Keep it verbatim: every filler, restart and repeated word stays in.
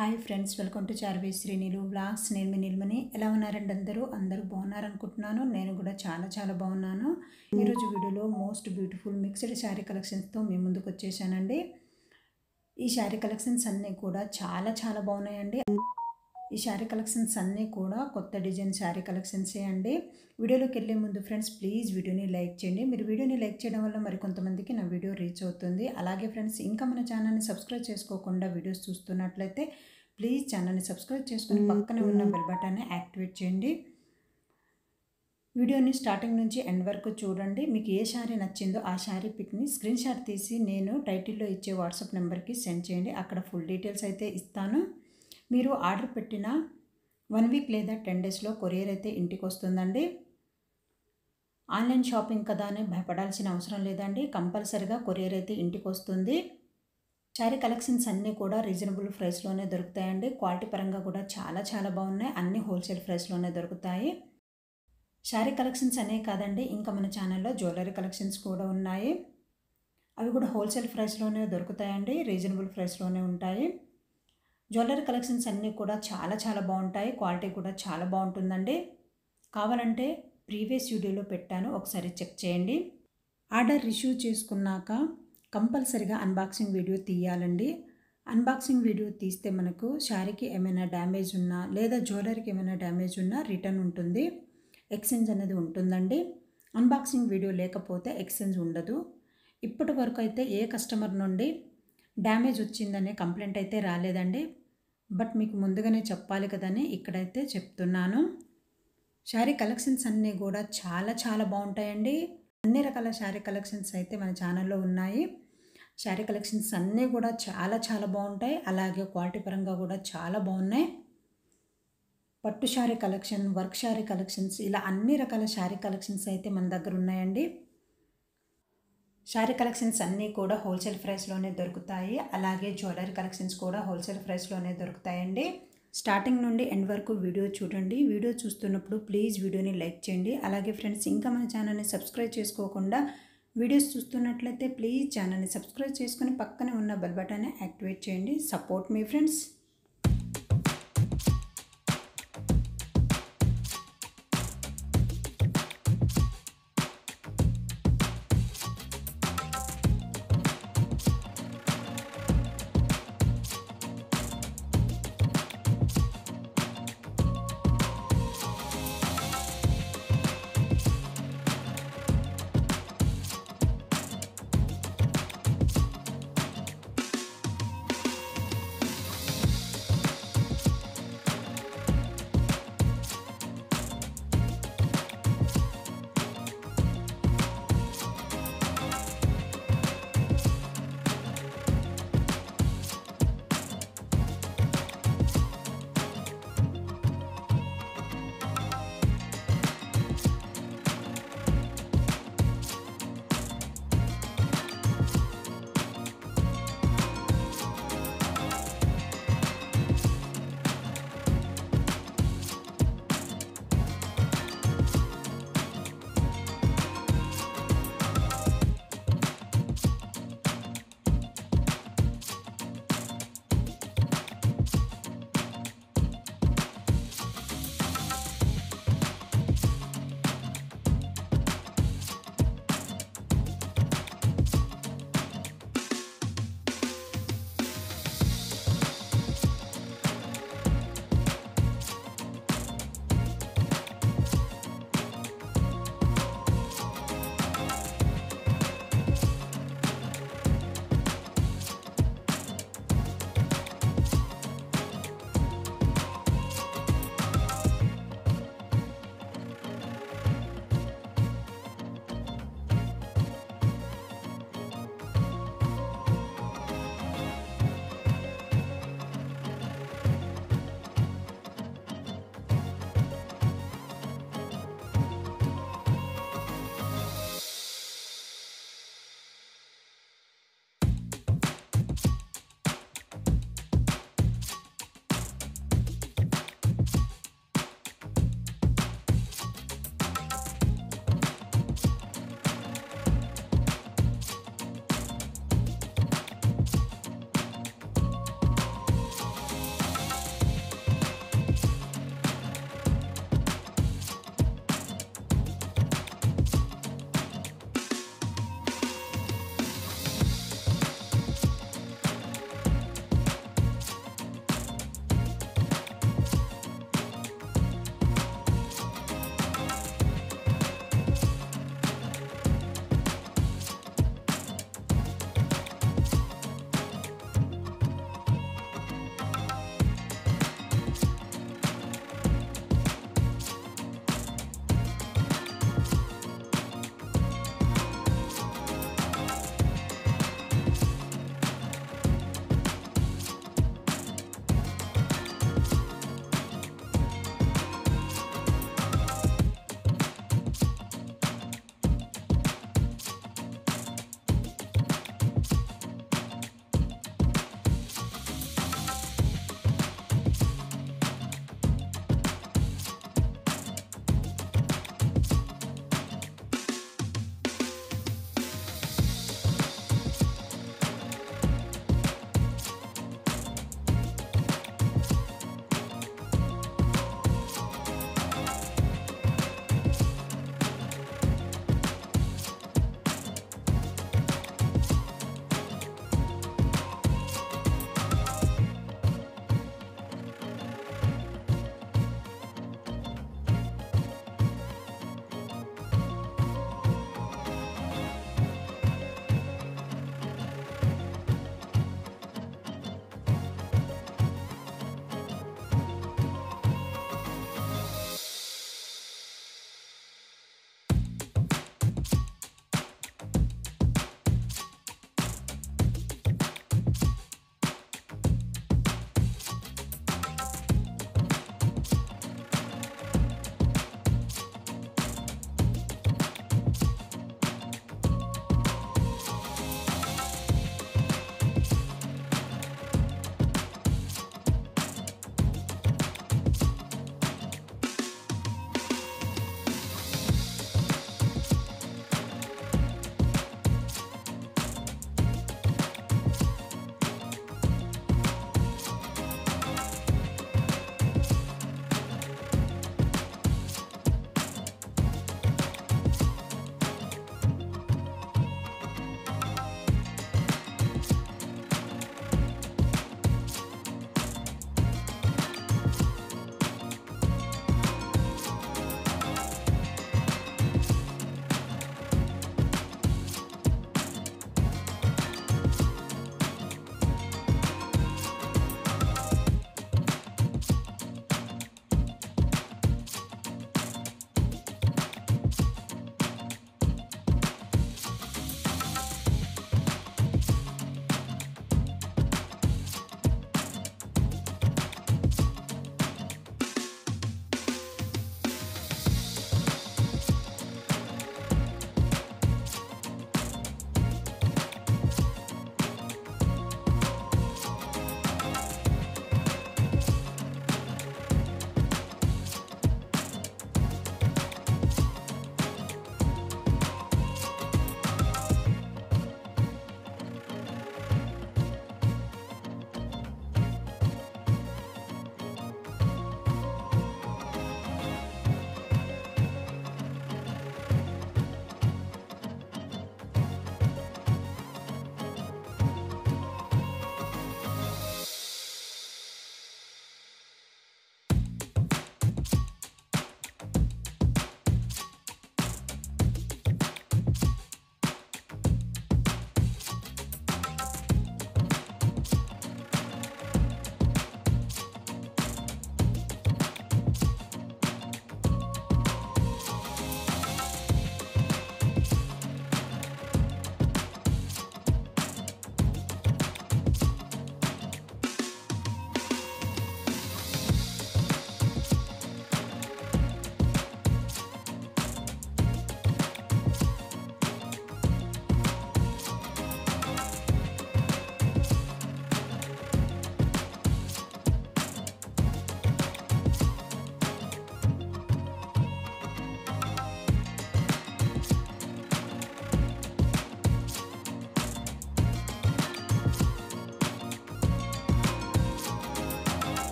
Hi friends, welcome to Charvi Srinilu vlogs. నేను మీ నిల్మని. ఎలా ఉన్నారండి అందరూ? అందరూ బాగున్నారనుకుంటున్నాను. నేను కూడా చాలా చాలా బాగున్నాను. ఈరోజు వీడియోలో మోస్ట్ బ్యూటిఫుల్ మిక్స్డ్ శారీ కలెక్షన్స్తో మీ ముందుకు వచ్చేసానండి. ఈ శారీ కలెక్షన్స్ అన్నీ కూడా చాలా చాలా బాగున్నాయండి. ఈ శారీ కలెక్షన్స్ అన్నీ కూడా కొత్త డిజైన్ శారీ కలెక్షన్సే అండి. వీడియోలోకి వెళ్ళే ముందు ఫ్రెండ్స్, ప్లీజ్ వీడియోని లైక్ చేయండి. మీరు వీడియోని లైక్ చేయడం వల్ల మరికొంతమందికి నా వీడియో రీచ్ అవుతుంది. అలాగే ఫ్రెండ్స్, ఇంకా మన ఛానల్ని సబ్స్క్రైబ్ చేసుకోకుండా వీడియోస్ చూస్తున్నట్లయితే ప్లీజ్ ఛానల్ని సబ్స్క్రైబ్ చేసుకుని పక్కనే ఉన్న బెల్ బటన్ని యాక్టివేట్ చేయండి. వీడియోని స్టార్టింగ్ నుంచి ఎండ్ వరకు చూడండి. మీకు ఏ శారీ నచ్చిందో ఆ శారీ పిక్ని స్క్రీన్ షాట్ తీసి నేను టైటిల్లో ఇచ్చే వాట్సాప్ నెంబర్కి సెండ్ చేయండి. అక్కడ ఫుల్ డీటెయిల్స్ అయితే ఇస్తాను. మీరు ఆర్డర్ పెట్టిన వన్ వీక్ లేదా టెన్ డేస్లో కొరియర్ అయితే ఇంటికి వస్తుందండి. ఆన్లైన్ షాపింగ్ కదా అని భయపడాల్సిన అవసరం లేదండి. కంపల్సరిగా కొరియర్ అయితే ఇంటికి వస్తుంది. శారీ కలెక్షన్స్ అన్నీ కూడా రీజనబుల్ ప్రైస్లోనే దొరుకుతాయండి. క్వాలిటీ పరంగా కూడా చాలా చాలా బాగున్నాయి. అన్నీ హోల్సేల్ ప్రైస్లోనే దొరుకుతాయి. శారీ కలెక్షన్స్ అనే కాదండి, ఇంకా మన ఛానల్లో జ్యువెలరీ కలెక్షన్స్ కూడా ఉన్నాయి. అవి కూడా హోల్సేల్ ప్రైస్లోనే దొరుకుతాయండి. రీజనబుల్ ప్రైస్లోనే ఉంటాయి. జ్యువెలరీ కలెక్షన్స్ అన్నీ కూడా చాలా చాలా బాగుంటాయి. క్వాలిటీ కూడా చాలా బాగుంటుందండి. కావాలంటే ప్రీవియస్ వీడియోలో పెట్టాను, ఒకసారి చెక్ చేయండి. ఆర్డర్ రిసీవ్ చేసుకున్నాక కంపల్సరిగా అన్బాక్సింగ్ వీడియో తీయాలండి. అన్బాక్సింగ్ వీడియో తీస్తే మనకు శారీకి ఏమైనా డ్యామేజ్ ఉన్నా లేదా జ్యువెలరీకి ఏమైనా డ్యామేజ్ ఉన్నా రిటర్న్ ఉంటుంది, ఎక్స్చేంజ్ అనేది ఉంటుందండి. అన్బాక్సింగ్ వీడియో లేకపోతే ఎక్స్చేంజ్ ఉండదు. ఇప్పటి వరకు అయితే ఏ కస్టమర్ నుండి డ్యామేజ్ వచ్చిందనే కంప్లైంట్ అయితే రాలేదండి. బట్ మీకు ముందుగానే చెప్పాలి కదని ఇక్కడైతే చెప్తున్నాను. శారీ కలెక్షన్స్ అన్నీ కూడా చాలా చాలా బాగుంటాయండి. అన్ని రకాల శారీ కలెక్షన్స్ అయితే మన ఛానల్లో ఉన్నాయి. శారీ కలెక్షన్స్ అన్నీ కూడా చాలా చాలా బాగుంటాయి. అలాగే క్వాలిటీ పరంగా కూడా చాలా బాగున్నాయి. పట్టు sari collection, work sari collections, ఇలా అన్ని రకాల శారీ కలెక్షన్స్ అయితే మన దగ్గర ఉన్నాయండి. శారీ కలెక్షన్స్ అన్నీ కూడా హోల్సేల్ ప్రైస్లోనే దొరుకుతాయి. అలాగే జ్యువెలరీ కలెక్షన్స్ కూడా హోల్సేల్ ప్రైస్లోనే దొరుకుతాయండి. స్టార్టింగ్ నుండి ఎండ్ వరకు వీడియో చూడండి. వీడియో చూస్తున్నప్పుడు ప్లీజ్ వీడియోని లైక్ చేయండి. అలాగే ఫ్రెండ్స్, ఇంకా మన ఛానల్ని సబ్స్క్రైబ్ చేసుకోకుండా వీడియోస్ చూస్తున్నట్లయితే ప్లీజ్ ఛానల్ని సబ్స్క్రైబ్ చేసుకుని పక్కనే ఉన్న బెల్ బటన్ని యాక్టివేట్ చేయండి. సపోర్ట్ మీ ఫ్రెండ్స్.